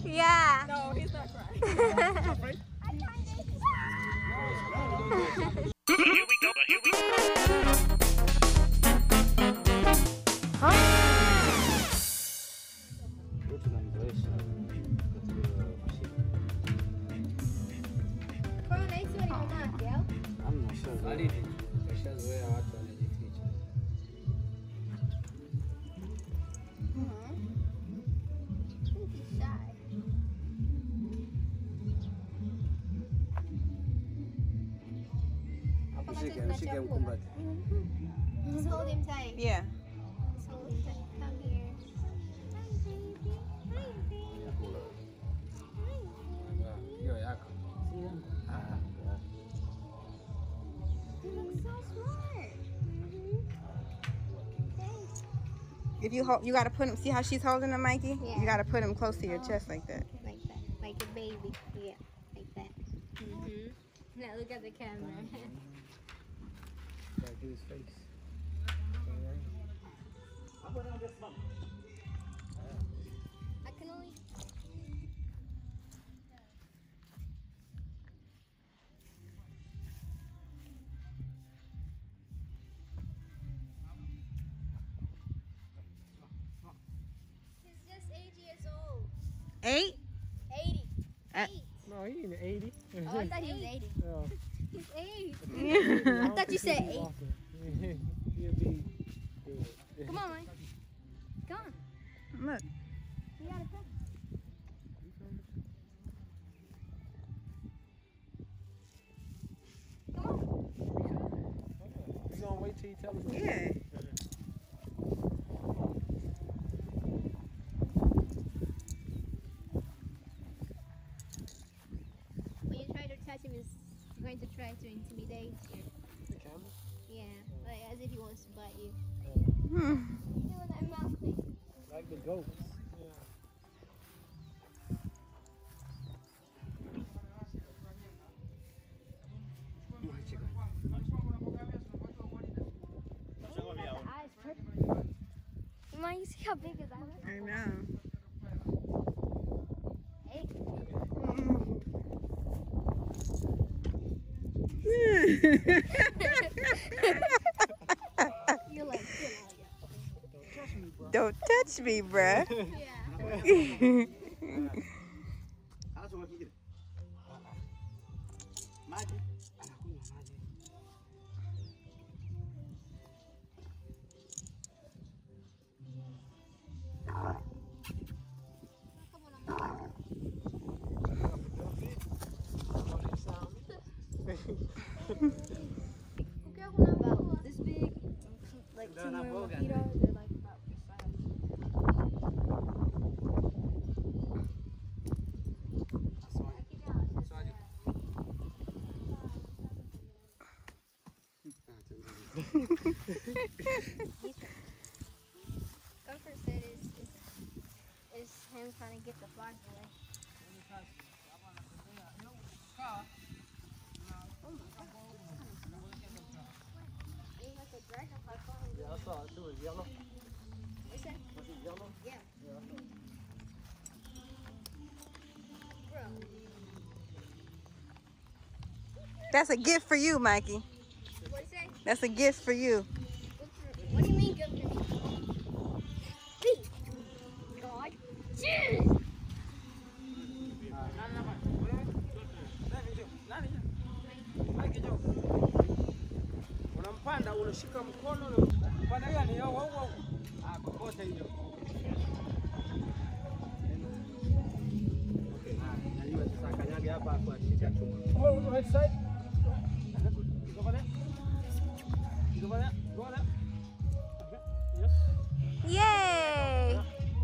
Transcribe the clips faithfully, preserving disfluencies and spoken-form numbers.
Yeah. No, he's not crying. Here we go. Here we go. Just hold him tight. Yeah. Just hold him tight. Come here. Hi, baby. Hi, baby. You look so smart. If you hold, you gotta put him. See how she's holding him, Mikey? Yeah. You gotta put him close to your chest like that. Like that. Like a baby. Yeah. Like that. Mm-hmm. Now look at the camera. Look at his face. I can only. He's just eight years old. Eight? eighty. Uh, Eight. No, he ain't eighty. Oh, I thought he was eighty. No. He's eight. I thought you said eight. He'll be good. Come on, Mike. Come on. Look. You gotta come. Come on. We gonna wait till he tells us. Yeah. When you try to touch him, he's going to try to intimidate you. The camera? Yeah, like as if he wants to bite you. Hmm. You doing that mouth thing? Like the goats. Yeah. The eyes perfect. Mom, you see how big his eyes are? I know. Hey. You're like, get out of here. Don't touch me, bruh. Yeah. Okay, when I'm about this big, like two more mojitos, they're like about this size. Comfort said is, is, is him trying to get the flies away. Oh my God. It's like a dragonfly flying. Yeah, I saw it too. It's yellow. What's that? Was it yellow? Yeah. Yeah. Bro. That's a gift for you, Mikey. What's that? That's a gift for you. What do you mean, good for me? God. Jeez. Unampanda, unashika mkono na mpanda gani? Au au au. Ah, kokote hilo. Okay. Ah, na hiyo sasa kanyage hapa kwa shika chuma. Oh, right side. Go over there. Go over there. Go over there. Okay. Yes. Yay!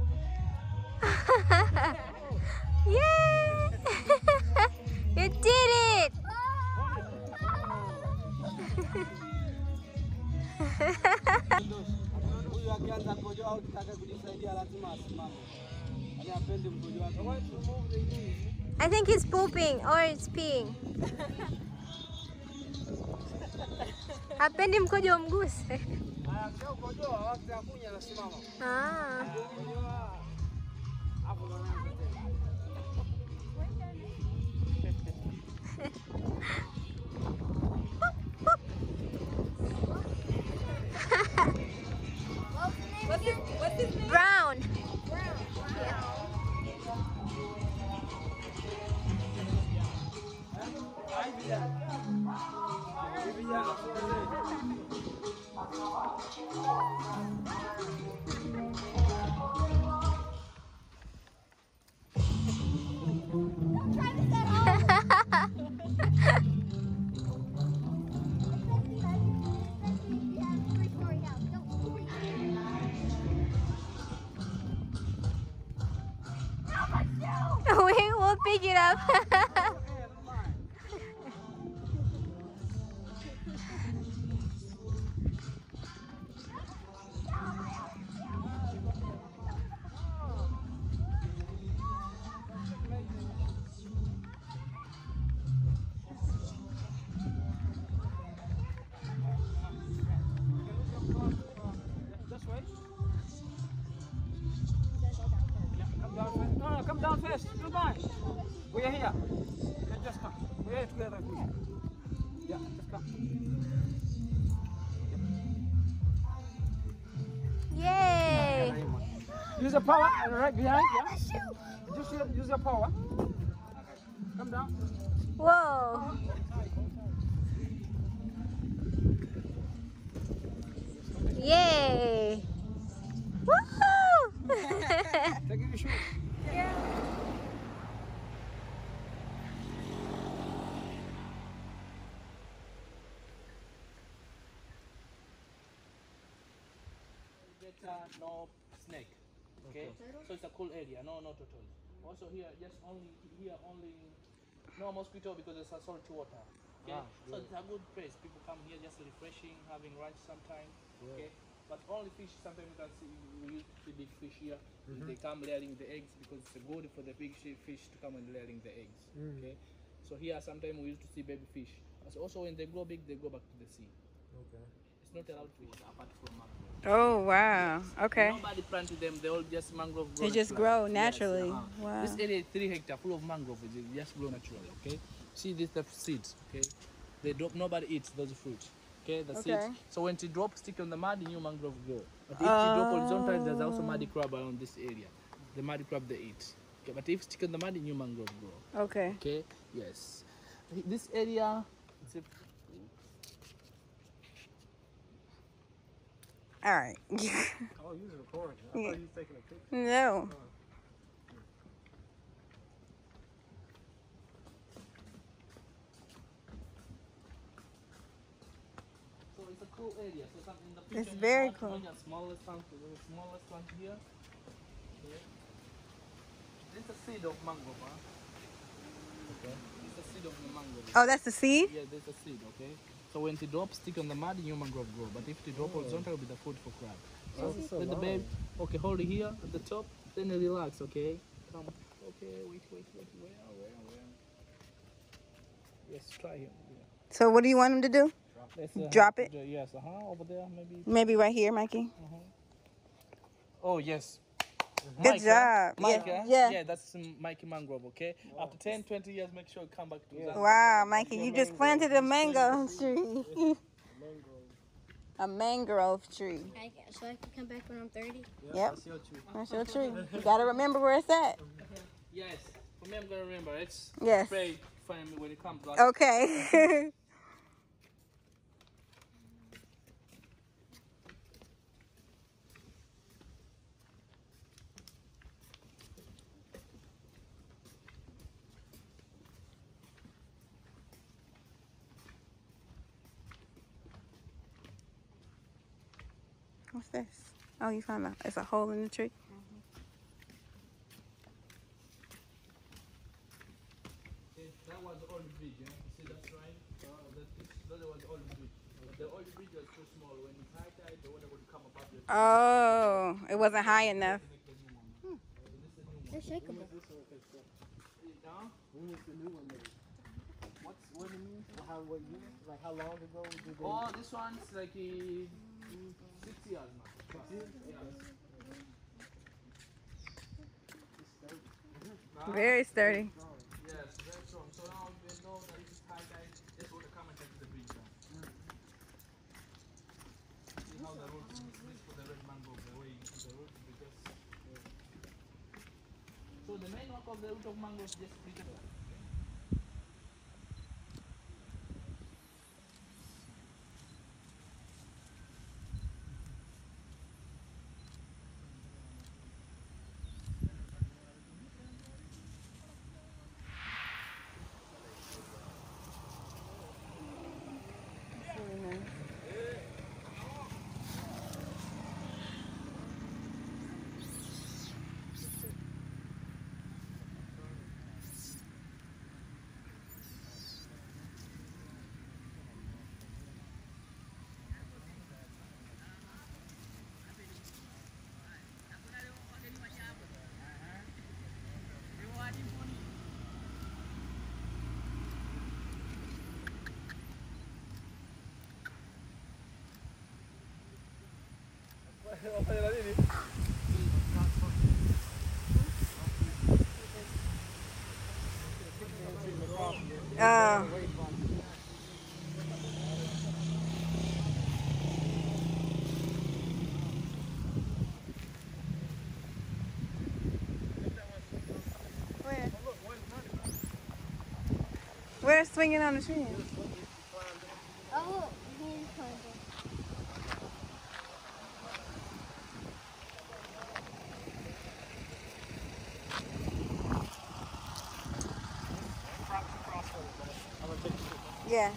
Yay! You did it! Huyu akianza kojo au kitaka kujisaidia lazima asimame. Ani apende mkojo wake. Why to move the knees? I think he's pooping or it's peeing. Hapendi mkojo umguse. Aya, sio kojo, wakati akunya anasimama. Ah. Kojoa. Hapo anaanza tena. we'll pick it up. This way. Yeah, come down first. No, no, come down first. Come on. We are here. Yeah, just come. We are together. Yeah, just come. Yay! Use the power right behind. Yeah. Just use, use your power. Come down. Whoa! Yay! Woohoo! Take your shoes. Get uh, no snake. Okay? So it's a cool area. No, no turtles. Also here, just only here only no mosquito because it's a salty water. Okay? Ah, so it's a good place. People come here just refreshing, having lunch sometime. Okay? But only fish. Sometimes you can see we used to see big fish here. They come laying the eggs because it's good for the big shi- fish to come and laying the eggs. Okay? So here sometimes we used to see baby fish. So also when they grow big, they go back to the sea. Okay. It's not allowed fish apart from mangrove. Oh wow! Okay. Nobody planted them. They all just mangrove grow They just naturally. grow Yes, naturally. uh-huh. Wow. This area is three hectare full of mangrove. They just grow naturally. Okay. See this the seeds. Okay. They drop. Nobody eats those fruit. Okay. The Okay. seeds. So when it drop, stick on the mud, new mangrove grow. But if you drop horizontal, there's also muddy crab around this area. The muddy crab they eat. Okay. But if stick on the mud, new mangrove grow. Okay. Okay. Yes. This area. It's a, All right. Oh, you was recording. I thought you was taking a picture. No. So it's a cool area. So some in the It's picture, very one- cool. one is smallest one, the smallest one here. Okay. This is a seed of mango, huh? Okay. This is a seed of the mango. Oh, that's the seed. Yeah, there's a seed. Okay. So when it drops, stick on the mud, new mangrove grow. But if it drop horizontal, it'll be the food for crab. So, Oh, so let the long. babe. Okay, hold it here at the top. Then you relax. Okay. Come. Okay. Wait. Wait. Wait. Where? Where? Where? Yes. Try here. Yeah. So what do you want him to do? Let's, uh, Drop it? Yes. Uh huh. Over there, maybe. Maybe right here, Mikey. Oh yes. Good Micah, job. Micah, Yeah. yeah. Yeah. that's some Mikey mangrove, okay? After ten, twenty years, make sure you come back to that. Wow, Mikey, you just planted a mango tree. A mangrove tree. I, so I can come back when I'm thirty. Yep. That's your tree. That's your tree. You gotta remember where it's at. Yes, for me, I'm gonna remember. It's Yes. pray for me when it comes back. Okay. What's this? Oh, you found a, it's a hole in the tree. Okay, that was the old bridge, yeah? You see that's right? Uh, that, that was the old bridge. But the old bridge was too small. When it's high tide, the water would come above the Oh, it wasn't high enough. make the new one. So this is the new one. They're shakeable. Huh? When was the new one made? What's what it means? How what year? Like how long ago did they? Oh, this one's like uh, six years now. Six years? Yes. Very sturdy. Yes, very strong. So now they know that it is high tide, just want to come and take the bridge down. See how the road is this for the red mango, the way the road because uh, so the main work of the root of mango is just bridge up. Wafanya nini? Uh, where? Where's swinging on the tree? Oh, he's climbing. Yeah.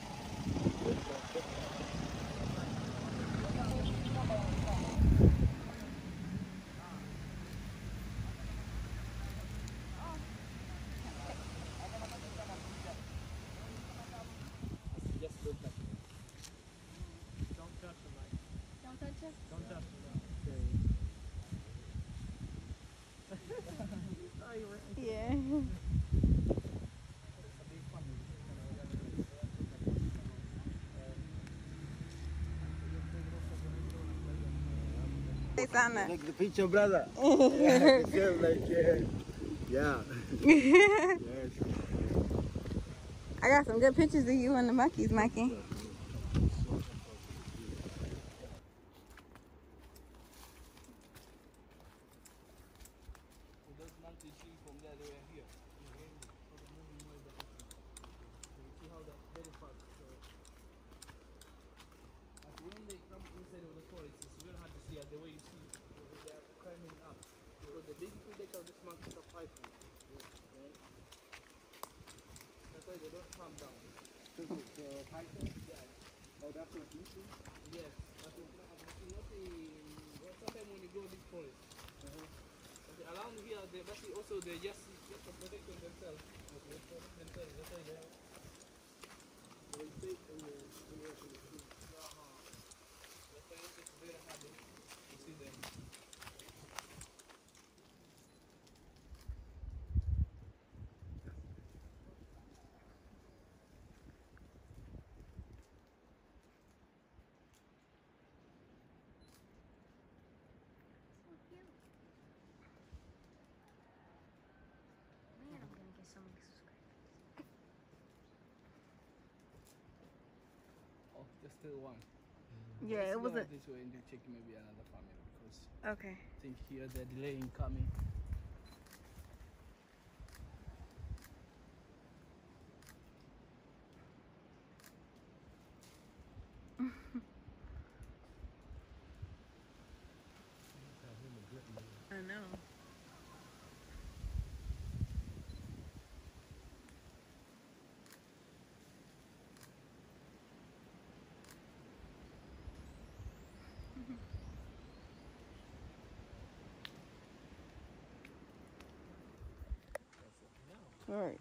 Just don't touch it. Don't touch the mic. Don't touch it. Don't touch the mic. Yeah. Say something. Like the picture, brother. Yeah, I feel like, yeah. Yeah. Yes. I got some good pictures of you and the monkeys, Mikey. So those monkeys see from there, they were here. So they're moving way back. You see how that's very fast. So, but when they come inside of the forest, it's very hard to see as the way you see they are climbing up. Because the big predator of this monkey is a python. Right? That's why they don't calm down. So, so, python? Oh, that's what you see? Yes, but it's not, it's not the, well, sometimes when you go this forest, Uh-huh. but around here, they, but also they just, just to protect themselves. They protect themselves, that's why they have. So they say, uh, uh, uh, That's why it's very hard to see them. So cute. Man, I'm gonna get so many subscribers. Oh, just still one. Yeah, Let's it was go a. this way and do check maybe another family because Okay. I think here they're delaying coming. I know. All right.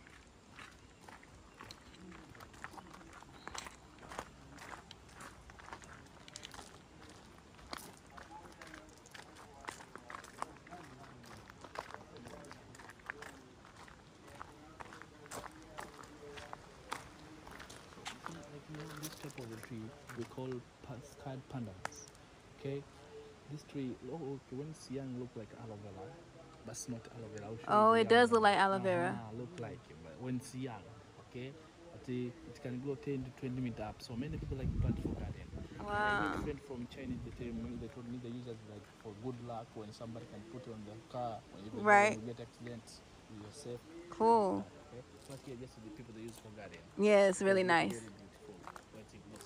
Like you know, this type of a tree we call pa- scarred pandanus. Okay, this tree, oh, okay, when it's young, look like aloe vera, but it's not aloe vera. I'll show Oh, you it the young does look one. like aloe vera. Uh-huh, look like it, but when it's young, okay, but uh, it can grow ten to twenty meters up. So many people like to plant for garden. I Wow. get a friend from Chinese. They tell me, they told me they use it like for good luck when somebody can put it on the car when you, Right. when you get accidents, you're safe. Cool. Okay, but here just the people they use for garden. Yeah, it's really Very, nice. very beautiful. But it looks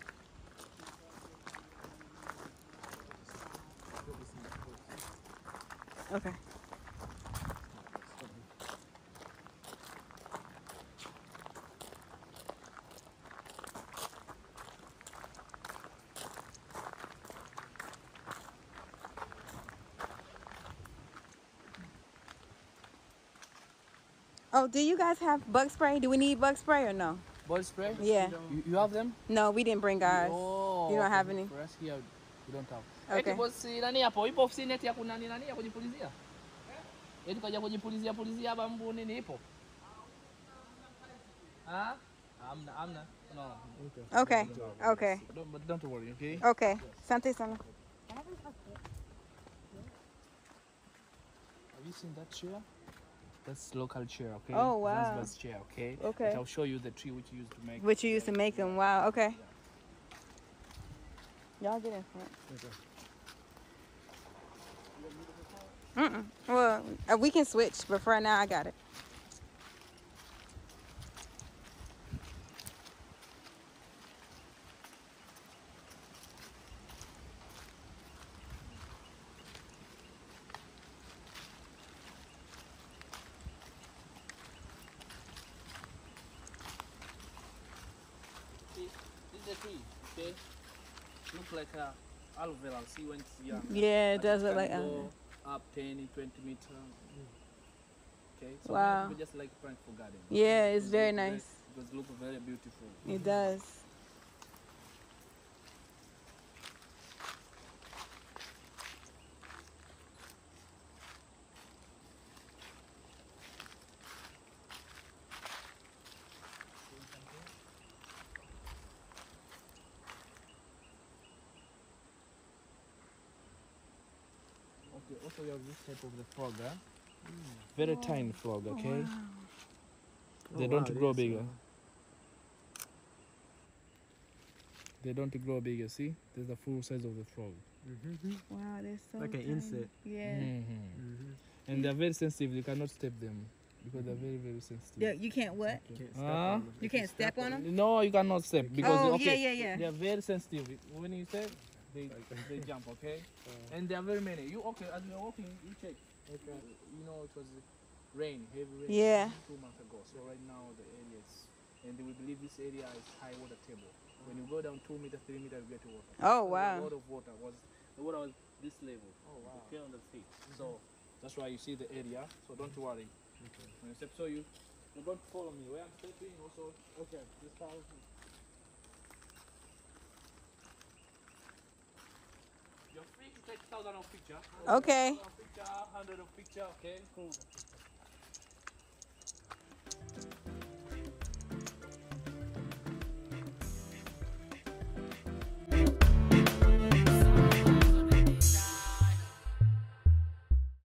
Okay. Oh, do you guys have bug spray? Do we need bug spray or no? ball spray? Yeah. You, you have them? No, we didn't bring ours. Oh, You don't okay. have any? For us here, we don't have. Okay. Eti boss nani hapo? Ipo ofisini eti ya kunani nani ya kujipulizia? Eti kaja kujipulizia pulizia hapa mbu nini ipo? Ah? Amna, amna. No. Okay. Okay. Don't, but don't worry, okay? Okay. Sante sana. Have you seen that chair? That's local chair, okay? Oh, wow. Zanzibar's chair, okay? Okay. But I'll show you the tree which you used to make. Which you used to make them. Wow. Okay. Y'all get in front. Mm-mm. Well, uh, we can switch, but for right now, I got it. See, this is a tree, okay? Looks like a aloe vera. See when it's young. Yeah, it But does look can like go aloe. up ten, twenty meters. Okay, so Wow. many people just like plant for garden. Yeah, it's Because very look nice. Because it looks very beautiful. It does. Okay, also we have this type of the frog, huh? Very tiny frog, okay? They Oh, don't wow, grow this, bigger. uh, They don't grow bigger, see? There's the full size of the frog. mhm. Wow, they're so Like an tiny. insect. Yeah. Mhm. And they're very sensitive. You cannot step them because they're very, very sensitive. Yeah, you can't what? Can't step Huh? on them. You can't step on them? No, you cannot step because Oh, okay, yeah, yeah, yeah. They are very sensitive. When you step, they they jump, okay? And there are very many. You okay? As you're walking, you check. Okay. You know it was rain, heavy rain. Yeah. Two months ago. So right now the area is, and we believe this area is high water table. When you go down two meters, three meters, you get to water. Oh, So wow. A lot of water was the water was this level. Oh wow. Okay, on the feet. So that's why you see the area. So don't worry. Okay. When you step, so you you're going to follow me. Where I'm stepping also. Okay. Just follow me. You're free to take thousand of picture. Okay. Thousand of picture, hundred of picture. Okay. Cool.